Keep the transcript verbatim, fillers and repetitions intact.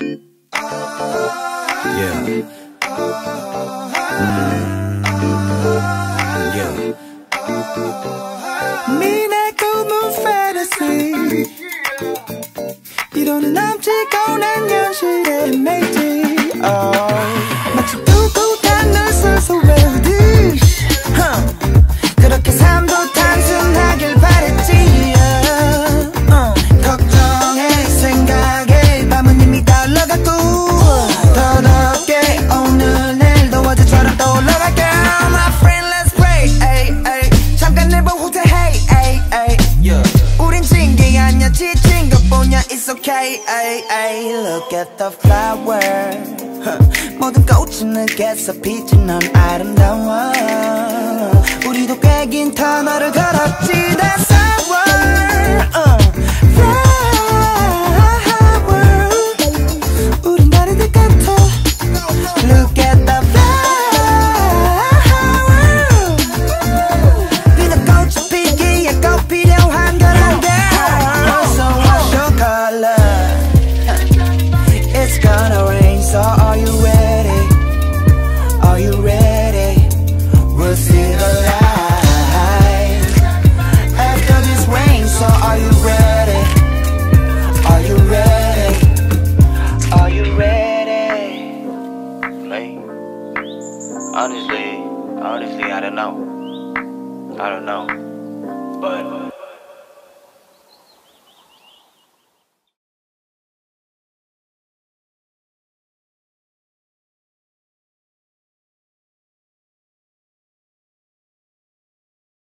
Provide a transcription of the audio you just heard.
Yeah. Mm, yeah. 미내 꿈은 fantasy 이론은 남지고 난 현실의 메이지 마치 뚜렷한 널 써서 외우듯 그렇게 삶도 단순하길 바랬지 yeah. uh, 걱정에 생각에 밤은 이미 다 흘러갔고 더럽게 오늘 내일도 어제처럼 떠올라갈게 My friend let's pray ay, ay. 잠깐 내 보고 후퇴해 ay, ay. Yeah. 우린 진 게 아니야 지친 것뿐이야 It's okay ay, ay. Look at the flower 모든 꽃은 느껴서 빛이 넌 아름다워 우리도 꽤 긴 터널을 걸었지 That's